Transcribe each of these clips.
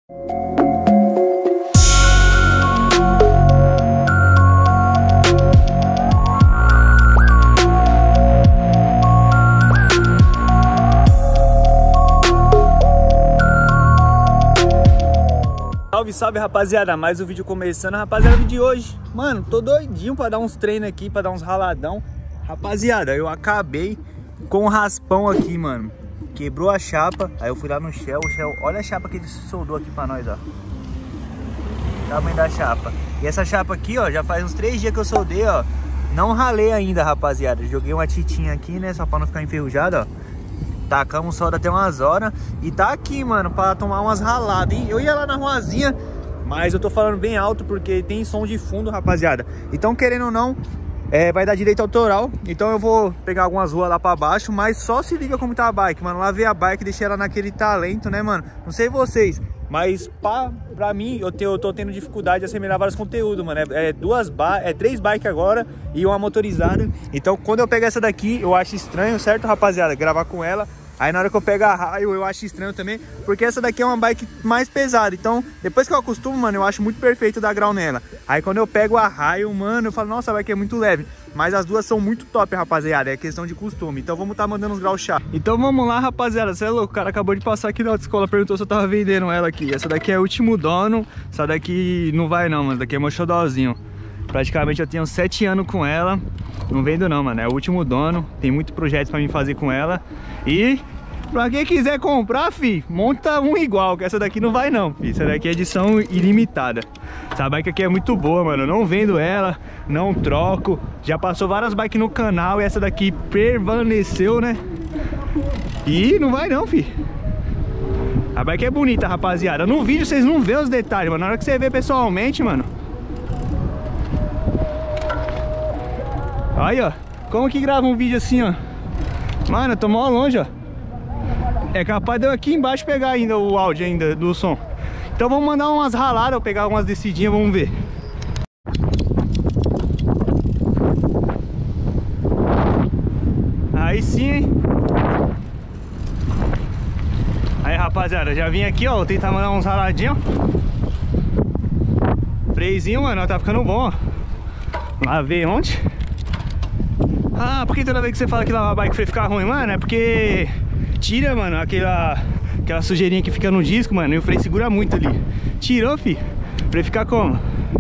Salve, salve, rapaziada, mais um vídeo começando. Rapaziada, o vídeo de hoje, mano, tô doidinho pra dar uns treinos aqui, pra dar uns raladão. Rapaziada, eu acabei com um raspão aqui, mano. Quebrou a chapa, aí eu fui lá no Shell, olha a chapa que ele soldou aqui pra nós, ó. Tamanho da chapa. E essa chapa aqui, ó, já faz uns 3 dias que eu soldei, ó. Não ralei ainda, rapaziada. Joguei uma titinha aqui, né, só pra não ficar enferrujado, ó. Tacamos solda até umas horas. E tá aqui, mano, pra tomar umas raladas, hein? Eu ia lá na ruazinha, mas eu tô falando bem alto porque tem som de fundo, rapaziada. Então, querendo ou não, vai dar direito autoral. Então eu vou pegar algumas ruas lá pra baixo. Mas só se liga como tá a bike, mano. Lavei a bike, deixei ela naquele talento, né, mano? Não sei vocês, mas pra mim, eu tô tendo dificuldade de assimilar vários conteúdos, mano. É 3 bikes agora e uma motorizada. Então quando eu pego essa daqui, eu acho estranho, certo, rapaziada? Gravar com ela. Aí na hora que eu pego a raio, eu acho estranho também, porque essa daqui é uma bike mais pesada. Então, depois que eu acostumo, mano, eu acho muito perfeito dar grau nela. Aí quando eu pego a raio, mano, eu falo, nossa, a bike é muito leve. Mas as duas são muito top, rapaziada, é questão de costume. Então vamos tá mandando uns graus chato. Então vamos lá, rapaziada, você é louco, o cara acabou de passar aqui na autoescola, perguntou se eu tava vendendo ela aqui. Essa daqui é o último dono, essa daqui não vai não, mano, essa daqui é meu xodózinho. Praticamente eu tenho 7 anos com ela, não vendo não, mano, é o último dono. Tem muito projeto pra mim fazer com ela. E pra quem quiser comprar, fi, monta um igual, que essa daqui não vai não, fi. Essa daqui é edição ilimitada. Essa bike aqui é muito boa, mano, eu não vendo ela, não troco. Já passou várias bikes no canal e essa daqui permaneceu, né? E não vai não, fi. A bike é bonita, rapaziada. No vídeo vocês não vê os detalhes, mano. Na hora que você vê pessoalmente, mano. Aí, ó. Como que grava um vídeo assim, ó? Mano, eu tô mó longe, ó. É capaz de eu aqui embaixo pegar ainda o áudio ainda do som. Então vamos mandar umas raladas, eu pegar umas descidinhas, vamos ver. Aí sim, hein? Aí, rapaziada, já vim aqui, ó. Vou tentar mandar uns raladinhos. Freizinho, mano, tá ficando bom, ó. Lavei ontem. Ah, por que toda vez que você fala que lavar a bike o freio fica ruim, mano? É porque tira, mano, aquela sujeirinha que fica no disco, mano. E o freio segura muito ali. Tirou, fi. O freio fica como?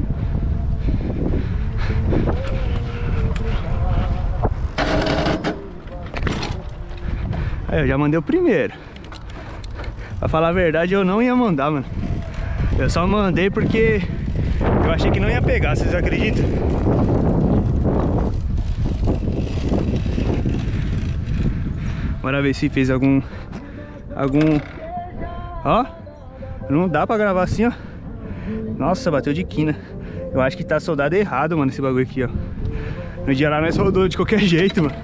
Aí, eu já mandei o primeiro. Pra falar a verdade, eu não ia mandar, mano. Eu só mandei porque eu achei que não ia pegar, vocês acreditam? Bora ver se fez algum... Ó, não dá pra gravar assim, ó. Nossa, bateu de quina. Eu acho que tá soldado errado, mano, esse bagulho aqui, ó. No dia lá nós soldou de qualquer jeito, mano.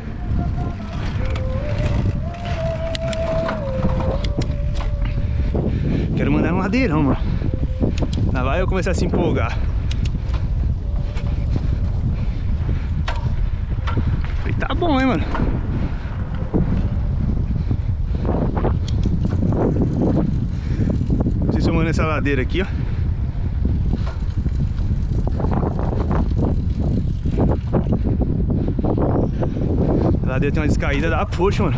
Quero mandar um ladeirão, mano. Lá vai eu começar a se empolgar. E tá bom, hein, mano. Somando essa ladeira aqui, ó. A ladeira tem uma descaída da puxa, mano.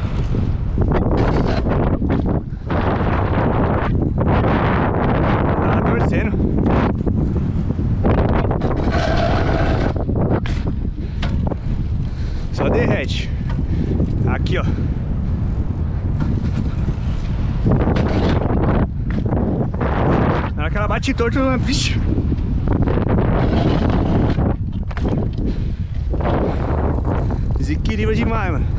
Tá torcendo. Só derrete. Aqui, ó. Ela bate torto na bicho. Desequilibra demais, mano.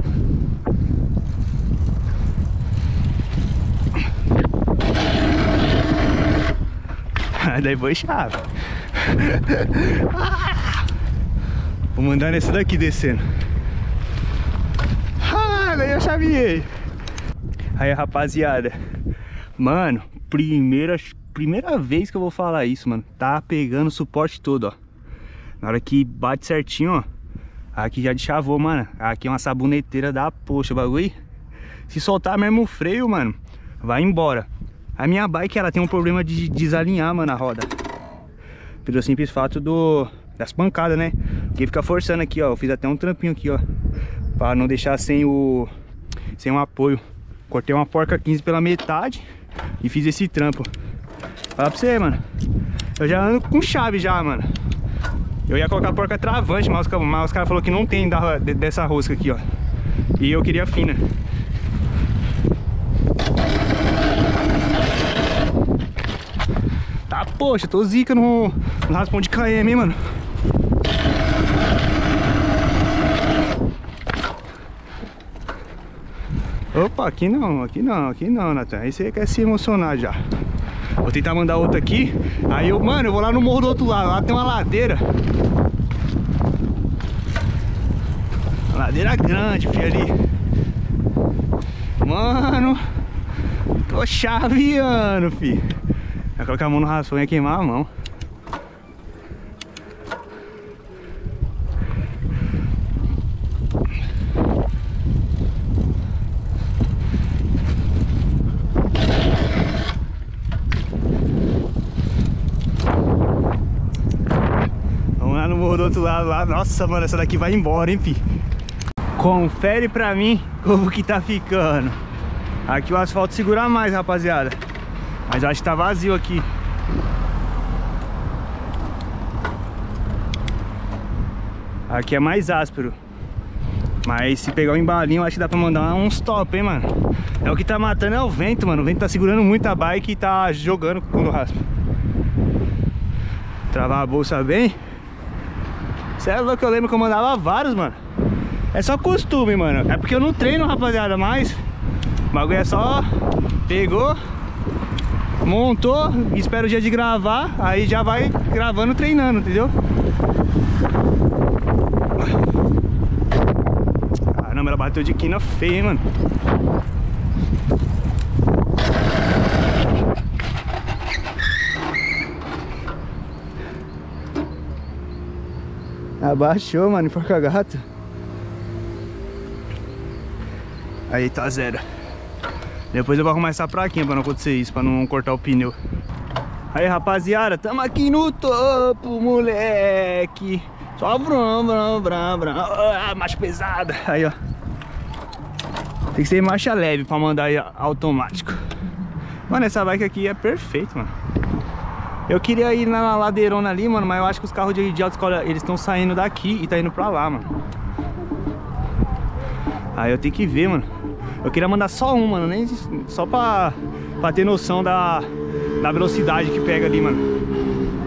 Daí foi chave. Vou mandar nessa daqui descendo. Daí eu chaveei. Aí, rapaziada, mano, primeira vez que eu vou falar isso, mano. Tá pegando o suporte todo, ó. Na hora que bate certinho, ó. Aqui já deschavou, mano. Aqui é uma saboneteira da poxa, o bagulho. Se soltar mesmo o freio, mano, vai embora. A minha bike, ela tem um problema de desalinhar, mano, a roda. Pelo simples fato das pancadas, né? Porque fica forçando aqui, ó. Eu fiz até um trampinho aqui, ó, pra não deixar sem um apoio. Cortei uma porca 15 pela metade e fiz esse trampo. Fala pra você, mano, eu já ando com chave já, mano. Eu ia colocar a porca travante, mas os caras falaram que não tem dessa rosca aqui, ó. E eu queria fina. Tá, poxa, tô zica no raspão de KM, hein, mano. Opa, aqui não, Nathan. Aí você quer se emocionar já. Vou tentar mandar outra aqui. Aí mano, eu vou lá no morro do outro lado. Lá tem uma ladeira. Uma ladeira grande, filho, ali. Mano, tô chaveando, filho. Vai colocar a mão no raspão e ia queimar a mão. Do outro lado lá, nossa, mano, essa daqui vai embora, hein, fi. Confere pra mim como que tá ficando. Aqui o asfalto segura mais, rapaziada. Mas eu acho que tá vazio aqui. Aqui é mais áspero. Mas se pegar o embalinho, eu acho que dá pra mandar uns top, hein, mano. É o que tá matando, é o vento, mano. O vento tá segurando muito a bike e tá jogando quando raspa. Travar a bolsa bem. Cê é louco, eu lembro que eu mandava vários, mano. É só costume, mano. É porque eu não treino, rapaziada, mas o bagulho é só... Pegou, montou, espera o dia de gravar, aí já vai gravando, treinando, entendeu? Caramba, ela bateu de quina feia, hein, mano. Abaixou, mano, porca gato. Aí tá zero. Depois eu vou arrumar essa plaquinha pra não acontecer isso, pra não cortar o pneu. Aí, rapaziada, tamo aqui no topo, moleque. Só vrum, vrum, vrum, vrum. Ah, marcha pesada. Aí, ó. Tem que ser marcha leve pra mandar aí automático. Mano, essa bike aqui é perfeita, mano. Eu queria ir na ladeirona ali, mano, mas eu acho que os carros de autoescola, eles estão saindo daqui e tá indo pra lá, mano. Aí eu tenho que ver, mano. Eu queria mandar só um, mano, nem só pra ter noção da velocidade que pega ali, mano.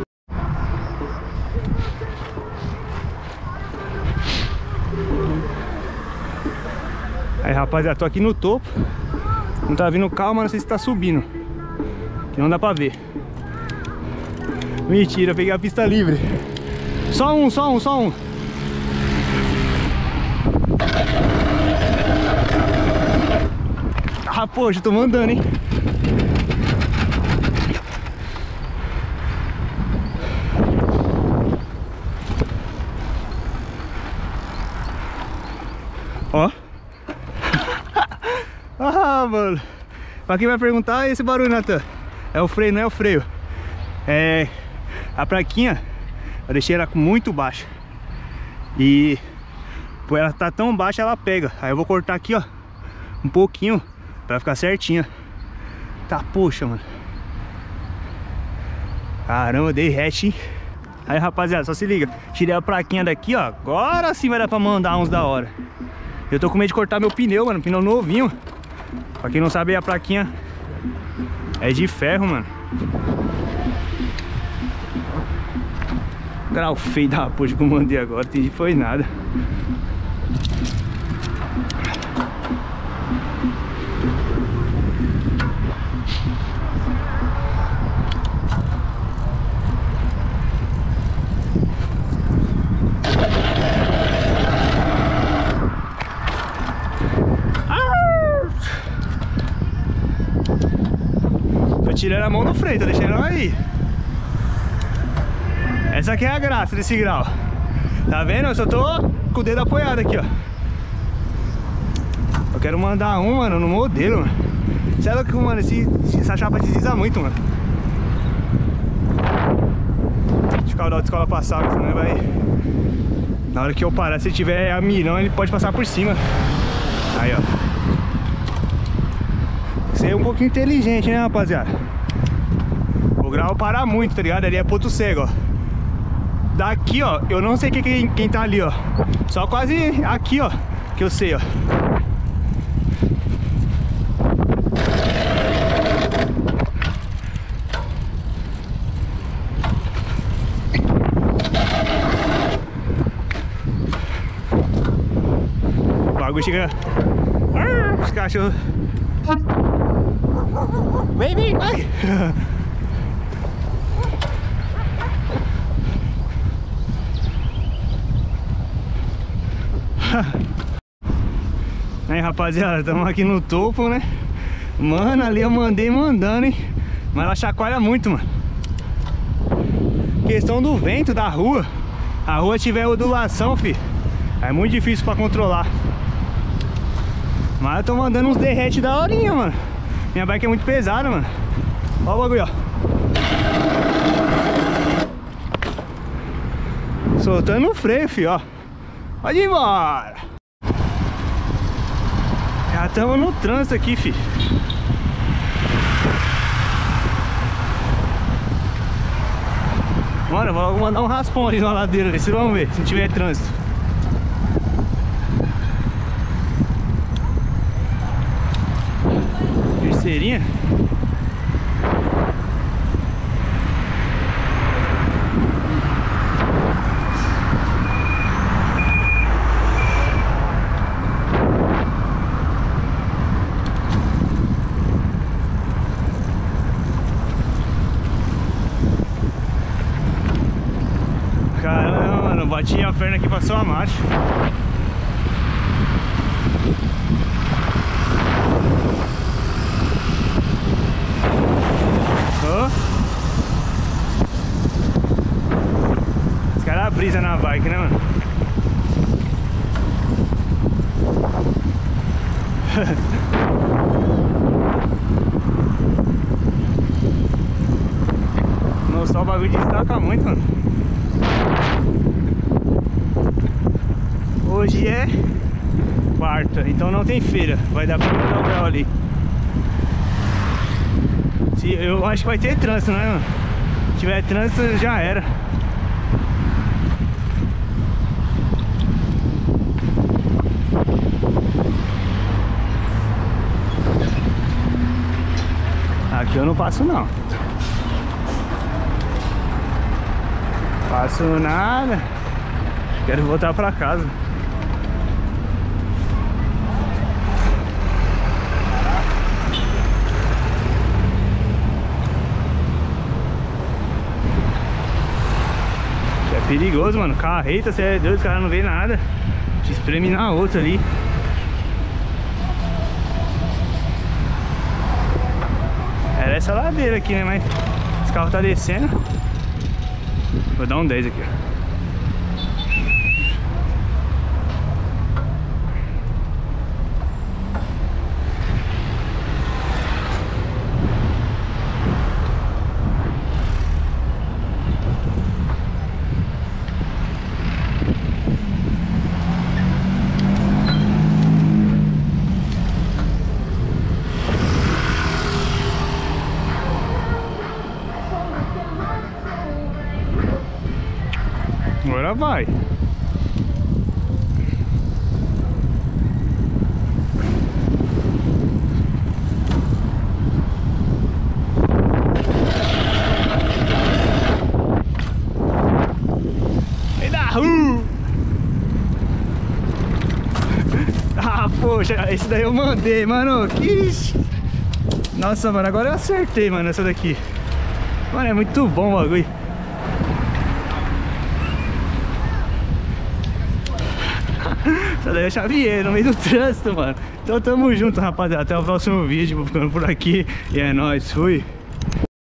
Aí, rapaziada, tô aqui no topo. Não tá vindo carro, mas não sei se tá subindo. Que não dá pra ver. Mentira, peguei a pista livre. Só um. Ah, poxa, tô mandando, hein. Ó. Ah, mano. Pra quem vai perguntar, esse barulho, Nathan? É o freio, não é o freio. É... A plaquinha, eu deixei ela muito baixa. E por ela tá tão baixa, ela pega. Aí eu vou cortar aqui, ó, um pouquinho, pra ficar certinha. Tá, poxa, mano. Caramba, dei hatch, hein? Aí, rapaziada, só se liga. Tirei a plaquinha daqui, ó. Agora sim vai dar pra mandar uns da hora. Eu tô com medo de cortar meu pneu, mano. Pneu novinho. Pra quem não sabe, a plaquinha é de ferro, mano. Grau feio da poxa que eu mandei agora, entendi, foi nada. Tô tirando a mão do freio, tô deixando ela aí. Essa aqui é a graça desse grau. Tá vendo? Eu só tô com o dedo apoiado aqui, ó. Eu quero mandar um, mano, no modelo, mano. Você é louco, mano, essa chapa desliza muito, mano. Deixa eu ficar o da escola passar, senão ele vai... Na hora que eu parar, se tiver a mirão, ele pode passar por cima. Aí, ó. Você é um pouquinho inteligente, né, rapaziada? O grau para muito, tá ligado? Ali é ponto cego, ó. Daqui, ó, eu não sei quem tá ali, ó. Só quase aqui, ó, que eu sei, ó. O bagulho chega... Os cachorros... Vem, vai! Aí, rapaziada, estamos aqui no topo, né? Mano, ali eu mandei mandando, hein? Mas ela chacoalha muito, mano. Questão do vento da rua. A rua tiver ondulação, fi, é muito difícil pra controlar. Mas eu tô mandando uns derrete da horinha, mano. Minha bike é muito pesada, mano. Ó o bagulho, ó. Soltando o freio, fi, ó. Pode ir embora. Já estamos no trânsito aqui, fi. Mano, vou mandar um raspão ali na ladeira, ver se vamos ver, se tiver trânsito. Terceirinha. Caramba, mano, bati a perna aqui, passou a marcha. Oh. Os caras brisa na bike, né, mano? Não, só o bagulho destaca muito, mano. Hoje é quarta, então não tem feira. Vai dar pra dar o grau ali. Eu acho que vai ter trânsito, né, mano? Se tiver trânsito, já era. Aqui eu não passo, não. Passo nada. Quero voltar pra casa. É perigoso, mano. Carreta, você é doido, os caras não vê nada. Te espreme na outra ali. Era essa ladeira aqui, né? Mas esse carro tá descendo. Vou dar um 10 aqui, ó. Agora vai. Vem da rua. Ah, poxa, esse daí eu mandei, mano. Ixi. Nossa, mano, agora eu acertei, mano, essa daqui. Mano, é muito bom o bagulho. Essa daí é Xavier, no meio do trânsito, mano. Então tamo junto, rapaziada. Até o próximo vídeo. Vou ficando por aqui. E é nóis, fui.